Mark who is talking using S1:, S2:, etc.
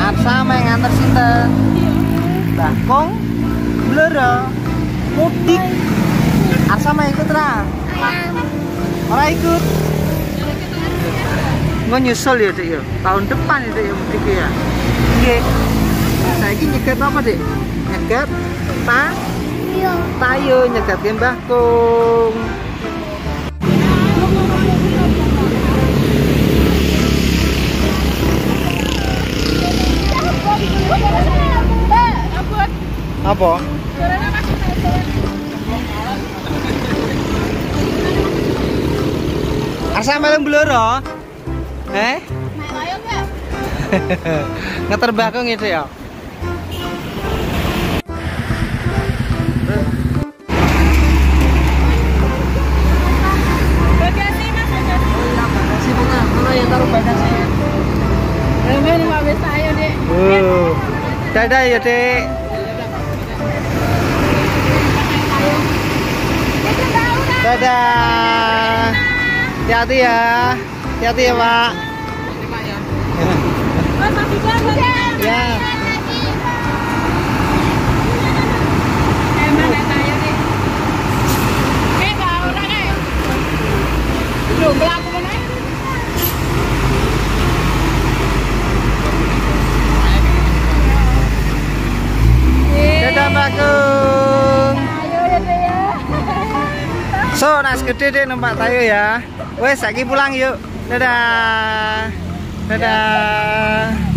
S1: Arsa main nganter sinten? Bakong Blora mudik. Arsa main ikut ra? Ora ikut. Nggak nyusul ya Dek ya. Tahun depan ya Dek ya mudik ya. Oke. Saiki nyegat apa Dek? Nyegat tayo nyegat Mbah Kung. Apa? Asa meleng bloro? Ngeter bakung itu ya.
S2: Bagasi Mas, bagasi.
S1: Oh iya, bagasi mana? Mana yang taruh bagasi?
S2: Ini mau wis ayo, Dek.
S1: Dadah ya, Dek. Dadah. Hati-hati ya. Hati-hati ya, Pak. Ya. Dadah, Mbak Kung. So, nas gede deh numpak tayo ya. Wes, saiki pulang yuk. Dadah. Dadah.